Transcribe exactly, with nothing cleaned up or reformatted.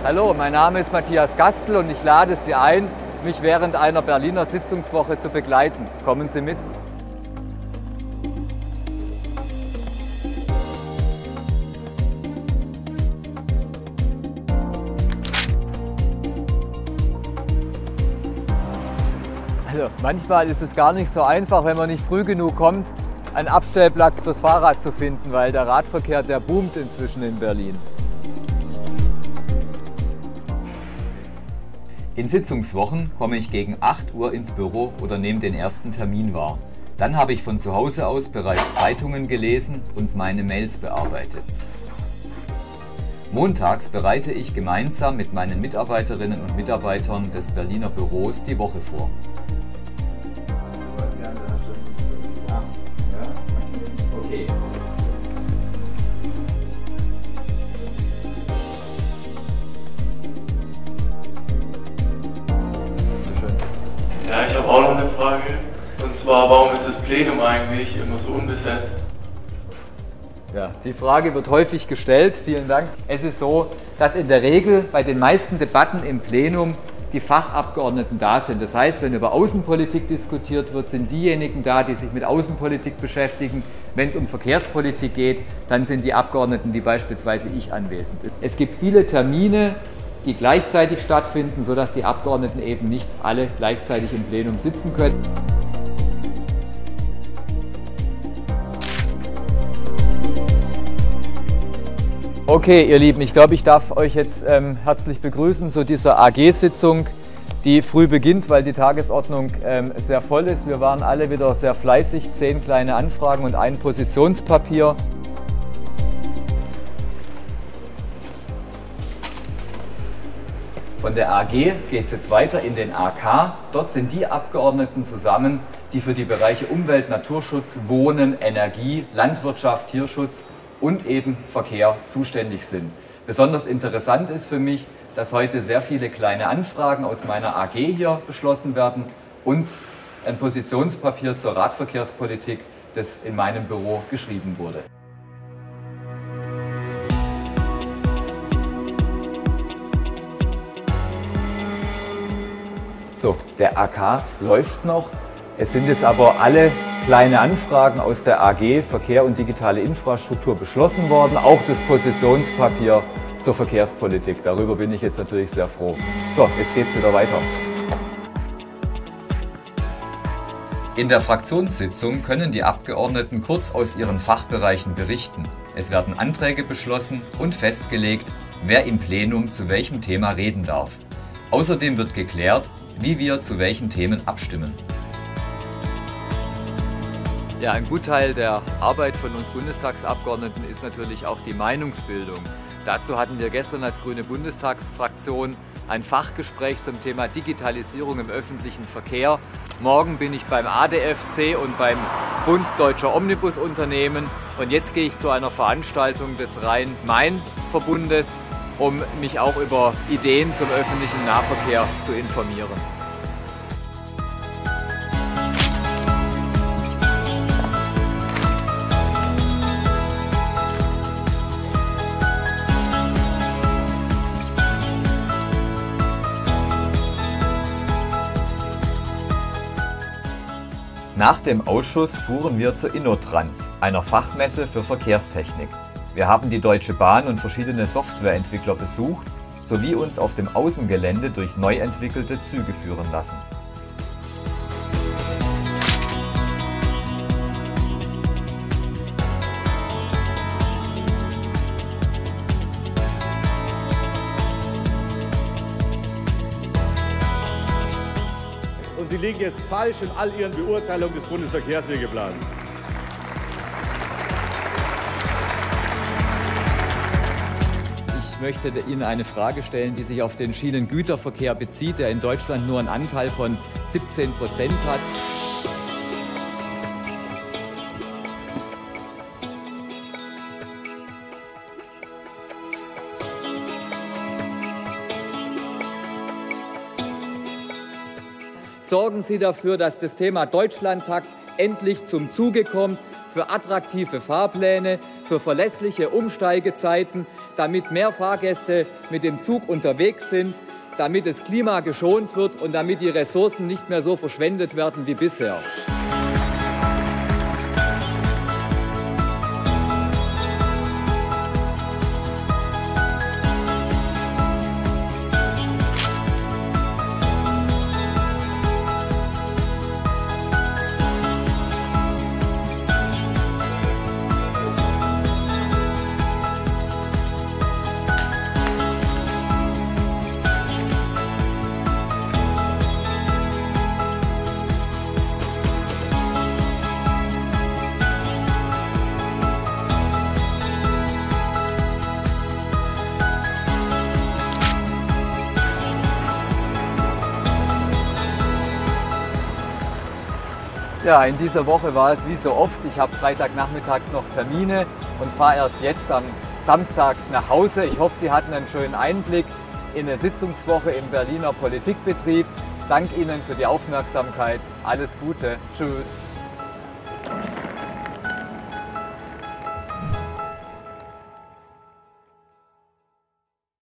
Hallo, mein Name ist Matthias Gastl und ich lade Sie ein, mich während einer Berliner Sitzungswoche zu begleiten. Kommen Sie mit. Also, manchmal ist es gar nicht so einfach, wenn man nicht früh genug kommt, einen Abstellplatz fürs Fahrrad zu finden, weil der Radverkehr, der boomt inzwischen in Berlin. In Sitzungswochen komme ich gegen acht Uhr ins Büro oder nehme den ersten Termin wahr. Dann habe ich von zu Hause aus bereits Zeitungen gelesen und meine Mails bearbeitet. Montags bereite ich gemeinsam mit meinen Mitarbeiterinnen und Mitarbeitern des Berliner Büros die Woche vor. Okay. Ja, ich habe auch noch eine Frage. Und zwar, warum ist das Plenum eigentlich immer so unbesetzt? Ja, die Frage wird häufig gestellt. Vielen Dank. Es ist so, dass in der Regel bei den meisten Debatten im Plenum die Fachabgeordneten da sind. Das heißt, wenn über Außenpolitik diskutiert wird, sind diejenigen da, die sich mit Außenpolitik beschäftigen. Wenn es um Verkehrspolitik geht, dann sind die Abgeordneten, wie beispielsweise ich, anwesend. Es gibt viele Termine, die gleichzeitig stattfinden, sodass die Abgeordneten eben nicht alle gleichzeitig im Plenum sitzen können. Okay, ihr Lieben, ich glaube, ich darf euch jetzt ähm, herzlich begrüßen zu dieser A G-Sitzung, die früh beginnt, weil die Tagesordnung ähm, sehr voll ist. Wir waren alle wieder sehr fleißig, zehn kleine Anfragen und ein Positionspapier. Von der A G geht es jetzt weiter in den A K. Dort sind die Abgeordneten zusammen, die für die Bereiche Umwelt, Naturschutz, Wohnen, Energie, Landwirtschaft, Tierschutz und eben Verkehr zuständig sind. Besonders interessant ist für mich, dass heute sehr viele kleine Anfragen aus meiner A G hier beschlossen werden und ein Positionspapier zur Radverkehrspolitik, das in meinem Büro geschrieben wurde. So, der A K läuft noch. Es sind jetzt aber alle kleine Anfragen aus der A G Verkehr und digitale Infrastruktur beschlossen worden, auch das Positionspapier zur Verkehrspolitik. Darüber bin ich jetzt natürlich sehr froh. So, jetzt geht's wieder weiter. In der Fraktionssitzung können die Abgeordneten kurz aus ihren Fachbereichen berichten. Es werden Anträge beschlossen und festgelegt, wer im Plenum zu welchem Thema reden darf. Außerdem wird geklärt, wie wir zu welchen Themen abstimmen. Ja, ein Gutteil der Arbeit von uns Bundestagsabgeordneten ist natürlich auch die Meinungsbildung. Dazu hatten wir gestern als Grüne Bundestagsfraktion ein Fachgespräch zum Thema Digitalisierung im öffentlichen Verkehr. Morgen bin ich beim A D F C und beim Bund Deutscher Omnibusunternehmen und jetzt gehe ich zu einer Veranstaltung des Rhein-Main-Verbundes, um mich auch über Ideen zum öffentlichen Nahverkehr zu informieren. Nach dem Ausschuss fuhren wir zur InnoTrans, einer Fachmesse für Verkehrstechnik. Wir haben die Deutsche Bahn und verschiedene Softwareentwickler besucht, sowie uns auf dem Außengelände durch neu entwickelte Züge führen lassen. Und Sie liegen jetzt falsch in all Ihren Beurteilungen des Bundesverkehrswegeplans. Ich möchte Ihnen eine Frage stellen, die sich auf den Schienengüterverkehr bezieht, der in Deutschland nur einen Anteil von siebzehn Prozent hat. Sorgen Sie dafür, dass das Thema Deutschlandtakt endlich zum Zuge kommt, für attraktive Fahrpläne, für verlässliche Umsteigezeiten, damit mehr Fahrgäste mit dem Zug unterwegs sind, damit das Klima geschont wird und damit die Ressourcen nicht mehr so verschwendet werden wie bisher. Ja, in dieser Woche war es wie so oft. Ich habe Freitagnachmittags noch Termine und fahre erst jetzt am Samstag nach Hause. Ich hoffe, Sie hatten einen schönen Einblick in eine Sitzungswoche im Berliner Politikbetrieb. Danke Ihnen für die Aufmerksamkeit. Alles Gute. Tschüss.